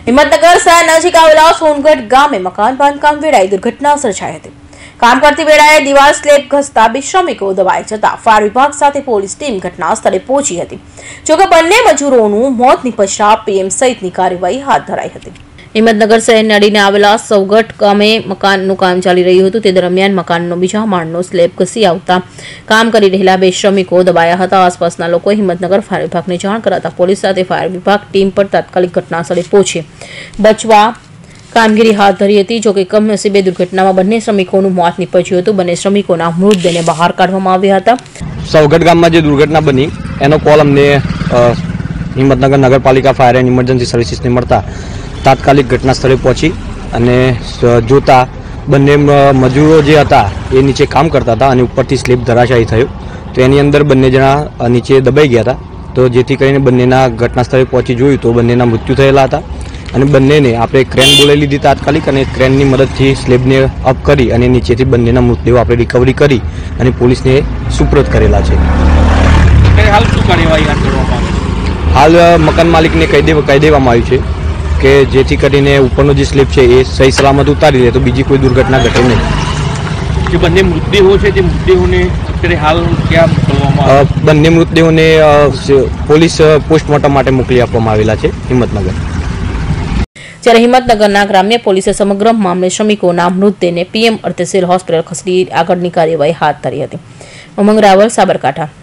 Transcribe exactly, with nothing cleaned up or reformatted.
હિંમતનગર શહેર નજીક આવેલા સોનગઢ ગામે મકાન બાંધકામ વેળાએ દુર્ઘટના સર્જાઈ હતી। કામ કરતી વેળાએ દિવાલ સ્લેબ ઘસતા બે શ્રમિકો દબાઈ જતા ફાયર વિભાગ સાથે પોલીસ ટીમ ઘટના સ્થળે પહોંચી હતી। જોકે બંને મજૂરોનું મોત નિપજતા પીએમ સહિતની કાર્યવાહી હાથ ધરાઈ હતી। હિંમતનગર શહેરને અડીને આવેલા સૌગઢ ગામે મકાનનું કામ ચાલી રહ્યું હતું। તે દરમિયાન મકાનનો બીજા માળનો સ્લેબ ઘસી આવતા કામ કરી રહેલા બે શ્રમિકો દબાયા હતા। આસપાસના લોકોએ હિંમતનગર ફાયર વિભાગને જાણ કરાતા પોલીસ સાથે ફાયર વિભાગ ટીમ પર તાત્કાલિક ઘટના સ્થળે પહોંચી બચવા કામગીરી હાથ ધરી હતી। જોકે કમનસીબે દુર્ઘટનામાં બંને શ્રમિકોનું મોત નીપજ્યું હતું। બંને શ્રમિકોના મૃતદેહને બહાર કાઢવામાં આવ્યા હતા। સૌગઢ ગામમાં જે દુર્ઘટના બની એનો કોલ અમને હિંમતનગર નગરપાલિકા ફાયર એન્ડ ઇમરજન્સી સર્વિસીસને મળતા તાત્કાલિક ઘટના સ્થળે પહોંચી અને જોતા બંને મજૂરો જે હતા એ નીચે કામ કરતા હતા અને ઉપરથી સ્લીપ ધરાશાયી થયું તો એની અંદર બંને જણા નીચે દબાઈ ગયા હતા। તો જેથી કરીને બંનેના ઘટના સ્થળે પહોંચી જોયું તો બંનેના મૃત્યુ થયેલા હતા અને બંનેને આપણે ક્રેન બોલાવી લીધી તાત્કાલિક અને ક્રેનની મદદથી સ્લેબને અપ કરી અને નીચેથી બંનેના મૃતદેહો આપણે રિકવરી કરી અને પોલીસને સુપ્રત કરેલા છે। હાલ શું કાર્યવાહી હાથ ધરવામાં આવી? હાલ મકાન માલિકને કહી દેવા કહી દેવામાં આવ્યું છે કે જેથી કરીને ઉપરનો જે સ્લેબ છે એ સહી સલામત ઉતારી લે તો બીજી કોઈ દુર્ઘટના ઘટે નહીં। જે બંને મૃતદેહો છે તે મૃતદેહોને અત્યારે હાલ ક્યાં મોકલવામાં આવે? બંને મૃતદેહોને પોલીસ પોસ્ટમોર્ટમ માટે મોકલી આપવામાં આવેલા છે હિંમતનગર। જ્યારે હિંમતનગરના ગ્રામ્ય પોલીસે સમગ્ર મામલે શ્રમિકોના મૃતદેહને પીએમ અર્થે સિવિલ હોસ્પિટલ ખસેડી આગળની કાર્યવાહી હાથ ધરી હતી। ઉમંગ રાવલ, સાબરકાંઠા।